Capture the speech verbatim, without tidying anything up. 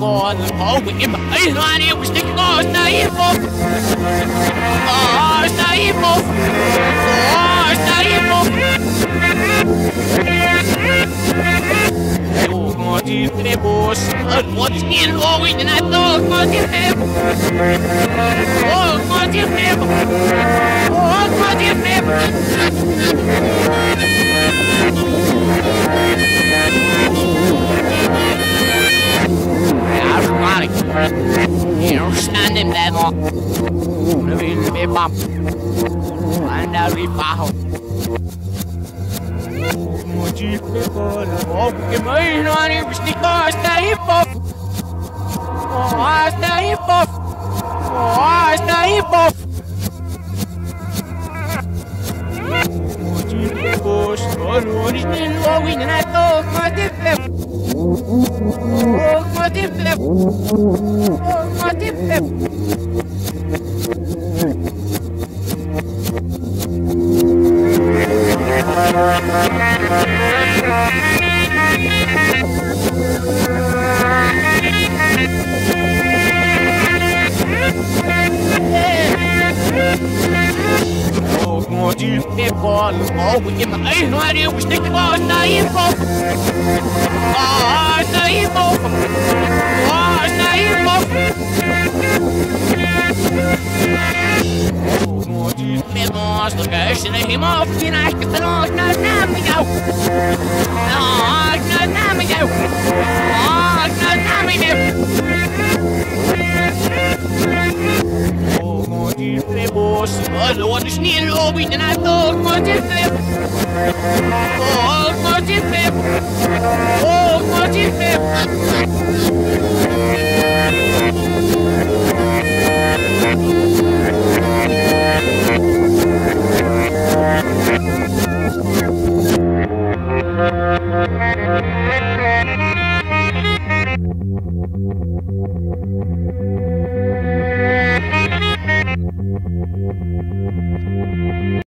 on the hole with him. I thought it was the ghost, not evil. Oh, it's not evil. Oh, it's not evil. Oh, God, you boss. What's in low in that dog? God, you never. Oh, God, you never. Oh, God, you never. Ironic. You know, standing there long. Living the big bump. And I'll be back. What you for? Oh, give me on it. Was the cost that he pop? Oh, I stay pop. Oh, I stay pop. What you for? Oh, it's still low in that dog. What the flip? Oh, what the flip? Oh, what the flip? Oh, God, you flip on the ball with him. I thought it was the ghost, not evil. Oh, it's not evil. Oh, it's not evil. Oh, God, you flip on the ghost and him off. And I can not let me go. Oh, I can not let me go. Oh, I can not let me go. Oh, God, you flip boss. Oh, the one is near lobby and I thought, God, you flip. Oh, God, you flip. Oh, God, you flip.